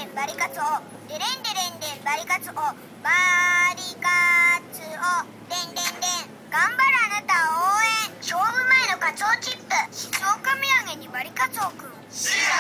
でんバリカツオデレンデレンデンバリカツオバリカツオデンデンデン頑張るあなたを応援勝負前のカツオチップ静岡土産にバリカツオくん。